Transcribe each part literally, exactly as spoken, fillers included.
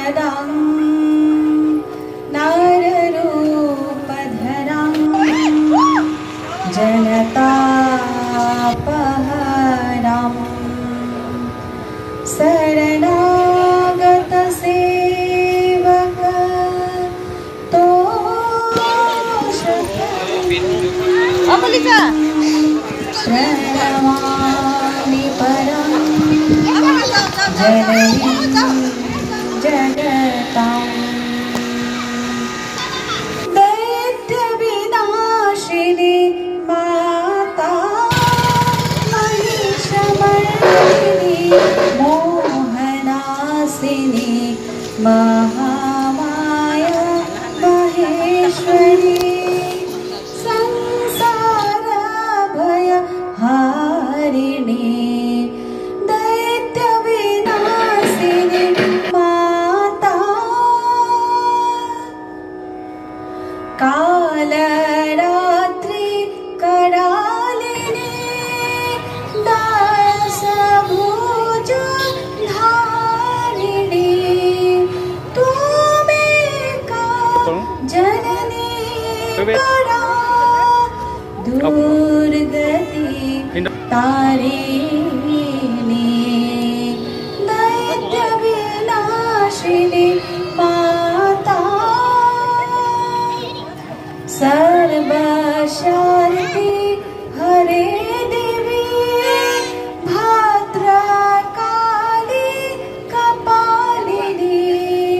पदं नररूपधरं जनतापहरं शरणागतसेवक प्रणमामि परं जननीं जगताम् दैत्यविनाशिनी माता महिषमर्दिनी मोहनासिनी महामाया महेश्वरी हारिणी दैत्यविनाशिनी माता कालरात्रि करालिनी दासभुज धारिणी त्वमेका जननी परा दुर्गति तारिणी दैत्यविनाशिनी माता सर्वशान्ति हरे देवी भद्रकाली कपालिनी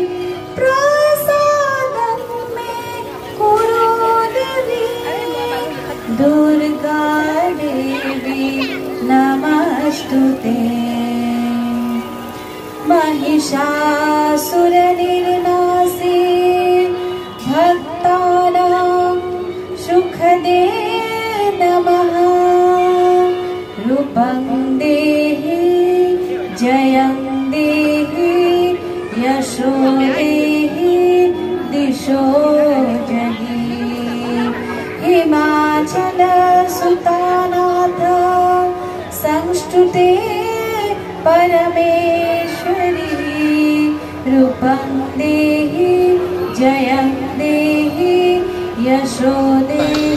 प्रसादं मे कुरु देवी दुर्गा देवी नमस्तुते महिषासुरनिर्नाशी भक्तानां सुखदे नमः रूपं देहि जयं देहि यशो देहि दिशो जहि हिमाचल सुतानाथ संस्तुते परमेश्वरी रूपं देहि जयं देहि यशो देहि